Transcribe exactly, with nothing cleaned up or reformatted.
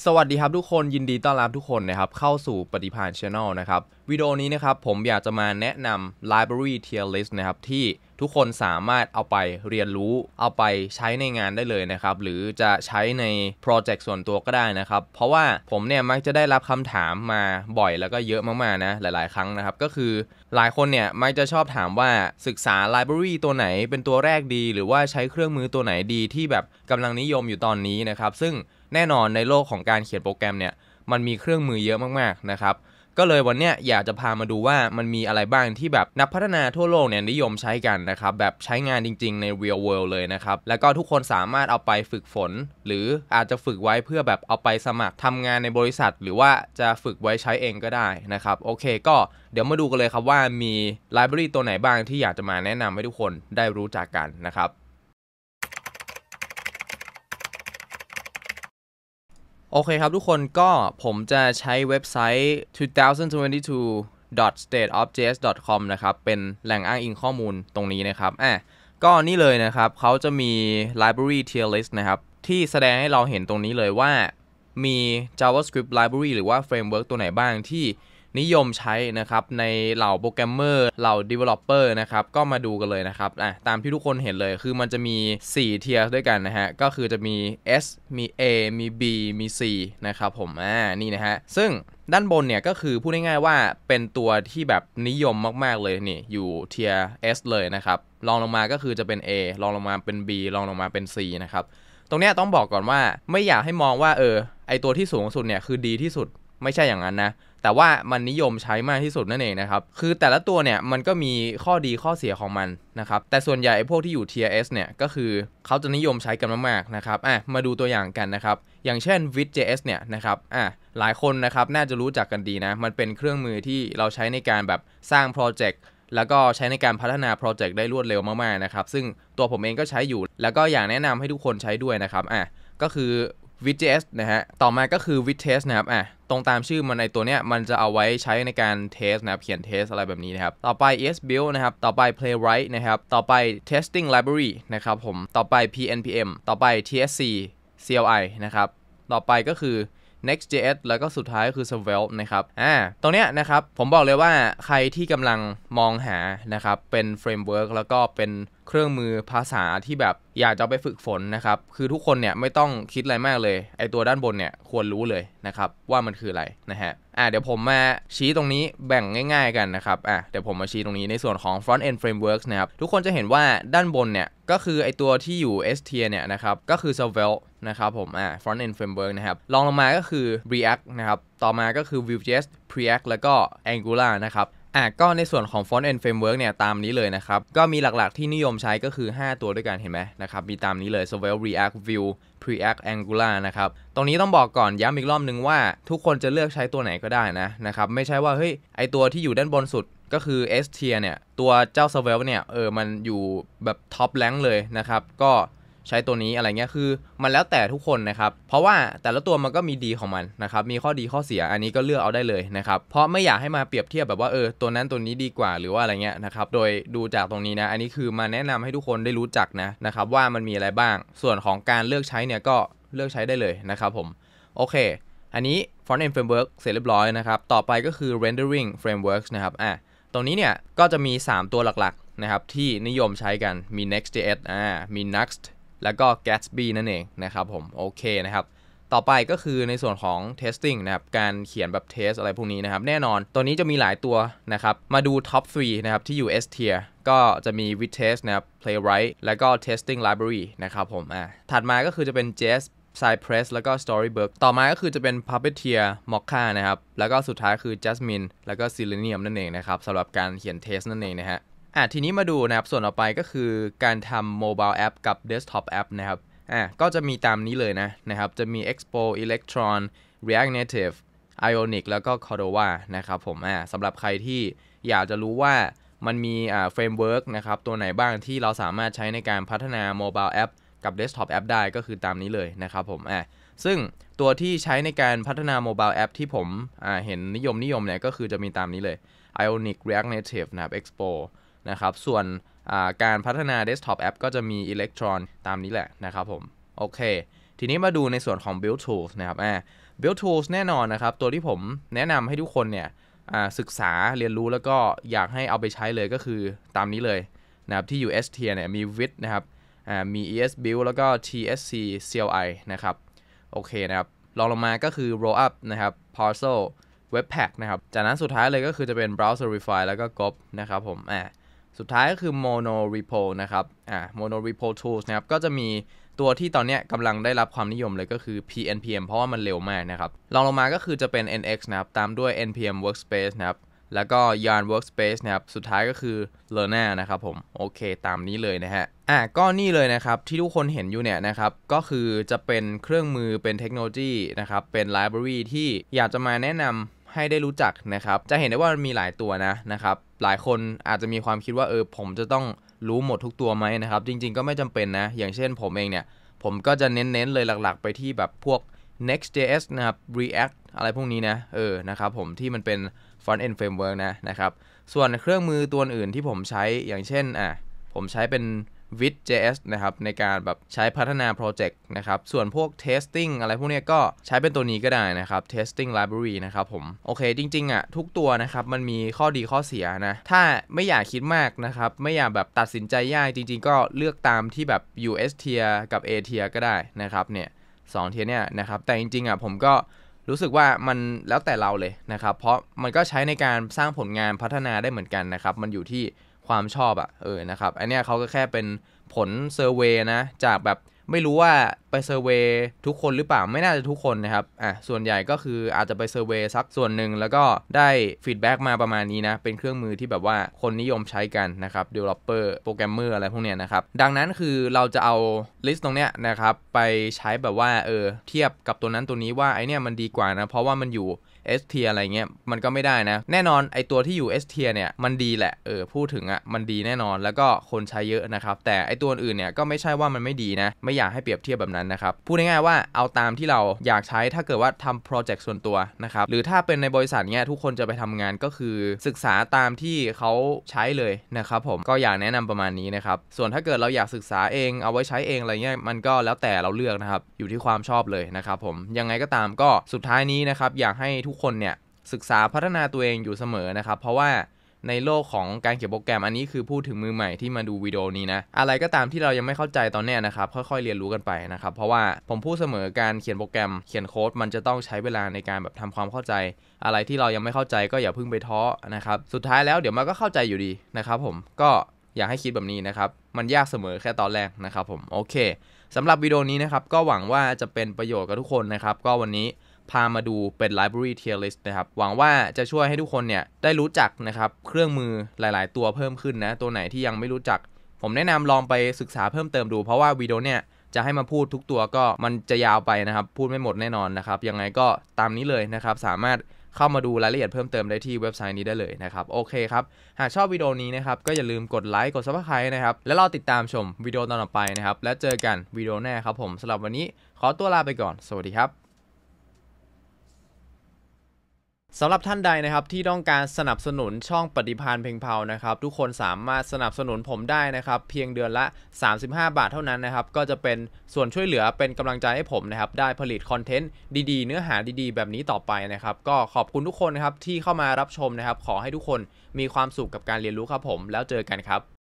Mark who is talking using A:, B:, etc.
A: สวัสดีครับทุกคนยินดีต้อนรับทุกคนนะครับเข้าสู่ปฏิภาณ Channel นะครับวิดีโอนี้นะครับผมอยากจะมาแนะนำ Library Tier List นะครับที่ทุกคนสามารถเอาไปเรียนรู้เอาไปใช้ในงานได้เลยนะครับหรือจะใช้ในโปรเจกต์ส่วนตัวก็ได้นะครับเพราะว่าผมเนี่ยมักจะได้รับคำถามมาบ่อยแล้วก็เยอะมากๆนะหลายๆครั้งนะครับก็คือหลายคนเนี่ยมักจะชอบถามว่าศึกษา Library ตัวไหนเป็นตัวแรกดีหรือว่าใช้เครื่องมือตัวไหนดีที่แบบกำลังนิยมอยู่ตอนนี้นะครับซึ่งแน่นอนในโลกของการเขียนโปรแกรมเนี่ยมันมีเครื่องมือเยอะมากๆนะครับก็เลยวันนี้อยากจะพามาดูว่ามันมีอะไรบ้างที่แบบนักพัฒนาทั่วโลกเนี่ยนิยมใช้กันนะครับแบบใช้งานจริงๆใน real world เลยนะครับแล้วก็ทุกคนสามารถเอาไปฝึกฝนหรืออาจจะฝึกไว้เพื่อแบบเอาไปสมัครทำงานในบริษัทหรือว่าจะฝึกไว้ใช้เองก็ได้นะครับโอเคก็เดี๋ยวมาดูกันเลยครับว่ามี library ตัวไหนบ้างที่อยากจะมาแนะนำให้ทุกคนได้รู้จักกันนะครับโอเคครับทุกคนก็ผมจะใช้เว็บไซต์ twenty twenty-two dot state of j s dot com นะครับเป็นแหล่งอ้างอิงข้อมูลตรงนี้นะครับอ่ะก็นี่เลยนะครับเขาจะมี library tier list นะครับที่แสดงให้เราเห็นตรงนี้เลยว่ามี JavaScript library หรือว่า framework ตัวไหนบ้างที่นิยมใช้นะครับในเหล่าโปรแกรมเมอร์เหล่า developer นะครับก็มาดูกันเลยนะครับอ่ะตามที่ทุกคนเห็นเลยคือมันจะมีสี่เทียร์ด้วยกันนะฮะก็คือจะมี S มี A มี B มี C นะครับผมอ่านี่นะฮะซึ่งด้านบนเนี่ยก็คือพูดง่ายๆว่าเป็นตัวที่แบบนิยมมากๆเลยนี่อยู่เทียร์ S เลยนะครับรองลงมาก็คือจะเป็น A รองลงมาเป็น B รองลงมาเป็น C นะครับตรงเนี้ยต้องบอกก่อนว่าไม่อยากให้มองว่าเออไอตัวที่สูงสุดเนี่ยคือดีที่สุดไม่ใช่อย่างนั้นนะแต่ว่ามันนิยมใช้มากที่สุดนั่นเองนะครับคือแต่ละตัวเนี่ยมันก็มีข้อดีข้อเสียของมันนะครับแต่ส่วนใหญ่พวกที่อยู่ Tier S เนี่ยก็คือเขาจะนิยมใช้กันมากๆนะครับอ่ะมาดูตัวอย่างกันนะครับอย่างเช่น Vue.js เนี่ยนะครับอ่ะหลายคนนะครับน่าจะรู้จักกันดีนะมันเป็นเครื่องมือที่เราใช้ในการแบบสร้างโปรเจกต์แล้วก็ใช้ในการพัฒนาโปรเจกต์ได้รวดเร็วมากๆนะครับซึ่งตัวผมเองก็ใช้อยู่แล้วก็อยากแนะนำให้ทุกคนใช้ด้วยนะครับอ่ะก็คือ Vue.js นะฮะต่อมาก็คือ Vue.test นะครับอ่ะตรงตามชื่อมันในตัวเนี้ยมันจะเอาไว้ใช้ในการเทสนะครับเขียนเทสอะไรแบบนี้นะครับต่อไป esbuild นะครับต่อไป playwright นะครับต่อไป testing library นะครับผมต่อไป pnpm ต่อไป tsc cli นะครับต่อไปก็คือ next.js แล้วก็สุดท้ายก็คือ svelte นะครับอ่าตรงเนี้ยนะครับผมบอกเลยว่าใครที่กำลังมองหานะครับเป็นเฟรมเวิร์กแล้วก็เป็นเครื่องมือภาษาที่แบบอยากจะไปฝึกฝนนะครับคือทุกคนเนี่ยไม่ต้องคิดอะไรมากเลยไอตัวด้านบนเนี่ยควรรู้เลยนะครับว่ามันคืออะไรนะฮะอ่าเดี๋ยวผมมาชี้ตรงนี้แบ่งง่ายๆกันนะครับอ่าเดี๋ยวผมมาชี้ตรงนี้ในส่วนของ front end frameworks นะครับทุกคนจะเห็นว่าด้านบนเนี่ยก็คือไอตัวที่อยู่ S tier เนี่ยนะครับก็คือ svelte นะครับผมอ่า front end framework นะครับรองลงมาก็คือ React นะครับต่อมาก็คือ Vue.js Preact แล้วก็ Angular นะครับอ่ะก็ในส่วนของ front end framework เนี่ยตามนี้เลยนะครับก็มีหลักๆที่นิยมใช้ก็คือห้าตัวด้วยกันเห็นไหมนะครับมีตามนี้เลย Svelte React Vue Preact Angular นะครับตรงนี้ต้องบอกก่อนย้ำอีกรอบนึงว่าทุกคนจะเลือกใช้ตัวไหนก็ได้นะนะครับไม่ใช่ว่าเฮ้ยไอตัวที่อยู่ด้านบนสุดก็คือ S tier เนี่ยตัวเจ้า Svelte เนี่ยเออมันอยู่แบบ top rank เลยนะครับก็ใช้ตัวนี้อะไรเงี้ยคือมันแล้วแต่ทุกคนนะครับเพราะว่าแต่ละตัวมันก็มีดีของมันนะครับมีข้อดีข้อเสียอันนี้ก็เลือกเอาได้เลยนะครับเพราะไม่อยากให้มาเปรียบเทียบแบบว่าเออตัวนั้นตัวนี้ดีกว่าหรือว่าอะไรเงี้ยนะครับโดยดูจากตรงนี้นะอันนี้คือมาแนะนำให้ทุกคนได้รู้จักนะนะครับว่ามันมีอะไรบ้างส่วนของการเลือกใช้เนี่ยก็เลือกใช้ได้เลยนะครับผมโอเคอันนี้ front end framework เสร็จเรียบร้อยนะครับต่อไปก็คือ rendering frameworks นะครับอ่ะตรงนี้เนี่ยก็จะมีสามตัวหลักๆนะครับที่นิยมใช้กันมี next.js อ่ามี nextแล้วก็ Gatsby นั่นเองนะครับผมโอเคนะครับต่อไปก็คือในส่วนของ testing นะครับการเขียนแบบ test อะไรพวกนี้นะครับแน่นอนตัวนี้จะมีหลายตัวนะครับมาดู top สามนะครับที่อยู่ S tier ก็จะมี Vue.test นะครับ playwright แล้วก็ testing library นะครับผมอ่ะถัดมาก็คือจะเป็น Jest Cypress แล้วก็ Storybook ต่อมาก็คือจะเป็น Puppeteer Mocha นะครับแล้วก็สุดท้ายคือ Jasmine แล้วก็ Selenium นั่นเองนะครับสำหรับการเขียน test นั่นเองนะฮะอ่ะทีนี้มาดูนะครับส่วนต่อไปก็คือการทำ mobile app กับ desktop app นะครับอ่ะก็จะมีตามนี้เลยนะนะครับจะมี Expo Electron React Native Ionic แล้วก็ Cordova นะครับผมอ่ะสำหรับใครที่อยากจะรู้ว่ามันมีอ่า framework นะครับตัวไหนบ้างที่เราสามารถใช้ในการพัฒนา mobile app กับ desktop app ได้ก็คือตามนี้เลยนะครับผมอ่ะซึ่งตัวที่ใช้ในการพัฒนา mobile app ที่ผมอ่าเห็นนิยมนิยมเนี่ยก็คือจะมีตามนี้เลย Ionic React Native นะครับ Expoนะครับส่วนการพัฒนา desktop app ก็จะมี Electron ตามนี้แหละนะครับผมโอเคทีนี้มาดูในส่วนของ build tools นะครับอ่า Build Tools แน่นอนนะครับตัวที่ผมแนะนำให้ทุกคนเนี่ยศึกษาเรียนรู้แล้วก็อยากให้เอาไปใช้เลยก็คือตามนี้เลยนะครับที่อยู่ S tier เนี่ยมี Vite นะครับมี อี เอส Build แล้วก็ ที เอส ซี ซี แอล ไอ นะครับโอเคนะครับรองลงมาก็คือ Rollup นะครับ Parcel Webpack นะครับจากนั้นสุดท้ายเลยก็คือจะเป็น Browserify แล้วก็ จี โอ พี นะครับผมอ่าสุดท้ายก็คือ Mono Repo นะครับอ่า Mono Repo Tools นะครับก็จะมีตัวที่ตอนนี้กำลังได้รับความนิยมเลยก็คือ พี เอ็น พี เอ็ม เพราะว่ามันเร็วมากนะครับรองลงมาก็คือจะเป็น เอ็น เอ็กซ์ นะครับตามด้วย เอ็น พี เอ็ม Workspace นะครับแล้วก็ Yarn Workspace นะครับสุดท้ายก็คือ Lerna นะครับผมโอเคตามนี้เลยนะฮะอ่ะก็นี่เลยนะครับที่ทุกคนเห็นอยู่เนี่ยนะครับก็คือจะเป็นเครื่องมือเป็นเทคโนโลยีนะครับเป็น library ที่อยากจะมาแนะนำให้ได้รู้จักนะครับจะเห็นได้ว่ามันมีหลายตัวนะนะครับหลายคนอาจจะมีความคิดว่าเออผมจะต้องรู้หมดทุกตัวไหมนะครับจริงๆก็ไม่จำเป็นนะอย่างเช่นผมเองเนี่ยผมก็จะเน้นๆเลยหลักๆไปที่แบบพวก Next.js นะครับ React อะไรพวกนี้นะเออนะครับผมที่มันเป็น Front End Framework นะนะครับส่วนเครื่องมือตัวอื่นที่ผมใช้อย่างเช่นอ่ะผมใช้เป็น Vite.js นะครับในการแบบใช้พัฒนาโปรเจกต์นะครับส่วนพวก testing อะไรพวกนี้ก็ใช้เป็นตัวนี้ก็ได้นะครับ testing library นะครับผมโอเคจริงๆอ่ะทุกตัวนะครับมันมีข้อดีข้อเสียนะถ้าไม่อยากคิดมากนะครับไม่อยากแบบตัดสินใจยากจริงๆก็เลือกตามที่แบบอยู่ S tier กับ A tier ก็ได้นะครับเนี่ยสอง tier เนี่ยนะครับแต่จริงๆอ่ะผมก็รู้สึกว่ามันแล้วแต่เราเลยนะครับเพราะมันก็ใช้ในการสร้างผลงานพัฒนาได้เหมือนกันนะครับมันอยู่ที่ความชอบอะเออนะครับอันเนี้ยเขาก็แค่เป็นผลเซอร์เวย์นะจากแบบไม่รู้ว่าไปเซอร์เวย์ทุกคนหรือเปล่าไม่น่าจะทุกคนนะครับอ่ะส่วนใหญ่ก็คืออาจจะไปเซอร์เวย์สักส่วนหนึ่งแล้วก็ได้ฟีดแบ็กมาประมาณนี้นะเป็นเครื่องมือที่แบบว่าคนนิยมใช้กันนะครับ developer โปรแกรมเมอร์อะไรพวกเนี้ยนะครับดังนั้นคือเราจะเอาลิสต์ตรงเนี้ยนะครับไปใช้แบบว่าเออเทียบกับตัวนั้นตัวนี้ว่าไอเนี้ยมันดีกว่านะเพราะว่ามันอยู่S tier อะไรเงี้ยมันก็ไม่ได้นะแน่นอนไอตัวที่อยู่ S tier เนี่ยมันดีแหละเออพูดถึงอ่ะมันดีแน่นอนแล้วก็คนใช้เยอะนะครับแต่ไอตัวอื่นเนี่ยก็ไม่ใช่ว่ามันไม่ดีนะไม่อยากให้เปรียบเทียบแบบนั้นนะครับพูดง่ายๆว่าเอาตามที่เราอยากใช้ถ้าเกิดว่าทำโปรเจกต์ส่วนตัวนะครับหรือถ้าเป็นในบริษัทเนี่ยทุกคนจะไปทำงานก็คือศึกษาตามที่เขาใช้เลยนะครับผมก็อยากแนะนำประมาณนี้นะครับส่วนถ้าเกิดเราอยากศึกษาเองเอาไว้ใช้เองอะไรเงี้ยมันก็แล้วแต่เราเลือกนะครับอยู่ที่ความชอบเลยนะครับผมยังไงก็ตามก็สุดท้ายนี้นะครับอยากให้ทุกคนเนี่ยศึกษาพัฒนาตัวเองอยู่เสมอนะครับเพราะว่าในโลกของการเขียนโปรแกรมอันนี้คือพูดถึงมือใหม่ที่มาดูวิดีโอนี้นะอะไรก็ตามที่เรายังไม่เข้าใจตอนนี้นะครับค่อยๆเรียนรู้กันไปนะครับเพราะว่าผมพูดเสมอการเขียนโปรแกรมเขียนโค้ดมันจะต้องใช้เวลาในการแบบทำความเข้าใจอะไรที่เรายังไม่เข้าใจก็อย่าเพิ่งไปท้อนะครับสุดท้ายแล้วเดี๋ยวมันก็เข้าใจอยู่ดีนะครับผมก็อยากให้คิดแบบนี้นะครับมันยากเสมอแค่ตอนแรกนะครับผมโอเคสำหรับวิดีโอนี้นะครับก็หวังว่าจะเป็นประโยชน์กับทุกคนนะครับก็วันนี้พามาดูเป็น library tier list นะครับหวังว่าจะช่วยให้ทุกคนเนี่ยได้รู้จักนะครับเครื่องมือหลายๆตัวเพิ่มขึ้นนะตัวไหนที่ยังไม่รู้จักผมแนะนำลองไปศึกษาเพิ่มเติมดูเพราะว่าวิดีโอเนี่ยจะให้มาพูดทุกตัวก็มันจะยาวไปนะครับพูดไม่หมดแน่นอนนะครับยังไงก็ตามนี้เลยนะครับสามารถเข้ามาดูรายละเอียดเพิ่มเติมได้ที่เว็บไซต์นี้ได้เลยนะครับโอเคครับหากชอบวิดีโอนี้นะครับก็อย่าลืมกดไลค์กด Subscribe นะครับและรอติดตามชมวิดีโอตอนต่อไปนะครับและเจอกันวิดีโอหน้าครับผมสำหรับวันนี้ขอตัวลาไปก่อนสวัสดีครับสำหรับท่านใดนะครับที่ต้องการสนับสนุนช่องปฏิภาณเพ็งเผานะครับทุกคนสามารถสนับสนุนผมได้นะครับเพียงเดือนละสามสิบห้าบาทเท่านั้นนะครับก็จะเป็นส่วนช่วยเหลือเป็นกำลังใจให้ผมนะครับได้ผลิตคอนเทนต์ดีๆเนื้อหาดีๆแบบนี้ต่อไปนะครับก็ขอบคุณทุกคนนะครับที่เข้ามารับชมนะครับขอให้ทุกคนมีความสุขกับการเรียนรู้ครับผมแล้วเจอกันครับ